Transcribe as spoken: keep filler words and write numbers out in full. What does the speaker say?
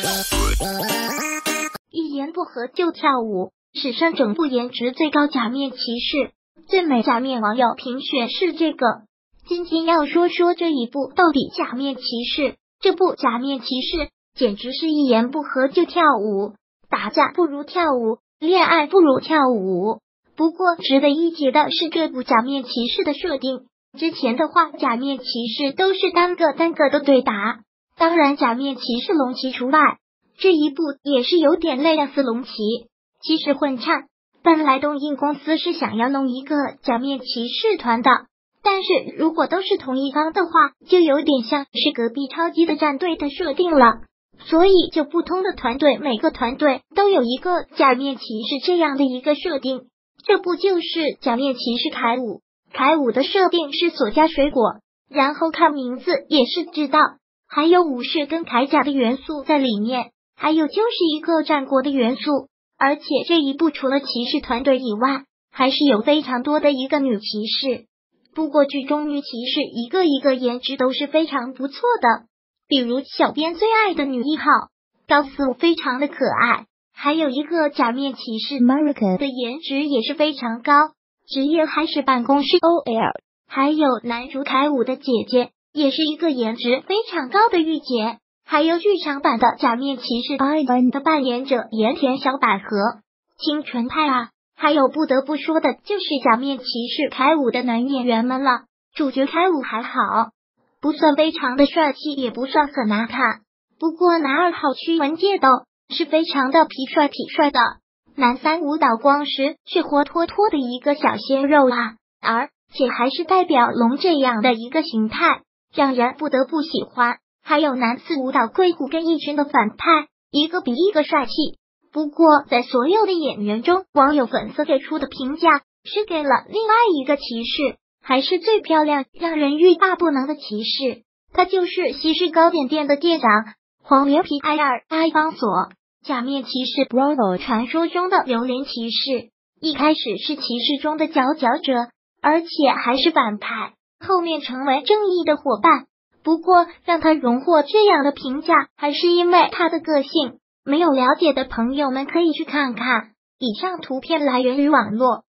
一言不合就跳舞，史上整部颜值最高假面骑士，最美假面网友评选是这个。今天要说说这一部到底假面骑士，这部假面骑士简直是一言不合就跳舞，打架不如跳舞，恋爱不如跳舞。不过值得一提的是这部假面骑士的设定，之前的话假面骑士都是单个单个的对打，当然假面骑士龙骑除外，这一部也是有点类似龙骑。其实混唱本来东映公司是想要弄一个假面骑士团的，但是如果都是同一方的话，就有点像是隔壁超级的战队的设定了，所以就不同的团队每个团队都有一个假面骑士这样的一个设定。这部就是假面骑士凯伍，凯伍的设定是锁家水果，然后看名字也是知道还有武士跟铠甲的元素在里面，还有就是一个战国的元素，而且这一部除了骑士团队以外，还是有非常多的一个女骑士。不过剧中女骑士一个一个颜值都是非常不错的，比如小编最爱的女一号高斯非常的可爱，还有一个假面骑士 Marika 的颜值也是非常高，职业还是办公室 O L。 还有男主凯伍的姐姐也是一个颜值非常高的御姐，还有剧场版的假面骑士 Ivan 的扮演者盐田小百合，清纯派啊。还有不得不说的就是假面骑士凯伍的男演员们了，主角凯伍还好，不算非常的帅气，也不算很难看，不过男二号驱文介斗是非常的痞帅痞帅的，男三舞蹈光石是活脱脱的一个小鲜肉啊，而且还是代表龙这样的一个形态，让人不得不喜欢。还有男四舞蹈龟谷跟一群的反派，一个比一个帅气。不过在所有的演员中，网友粉丝给出的评价是给了另外一个骑士，还是最漂亮让人欲罢不能的骑士，他就是西式糕点店的店长黄脸皮埃尔阿方索，假面骑士 Bravo 传说中的榴莲骑士，一开始是骑士中的佼佼者，而且还是反派，后面成为正义的伙伴。不过让他荣获这样的评价，还是因为他的个性，没有了解的朋友们可以去看看。以上图片来源于网络。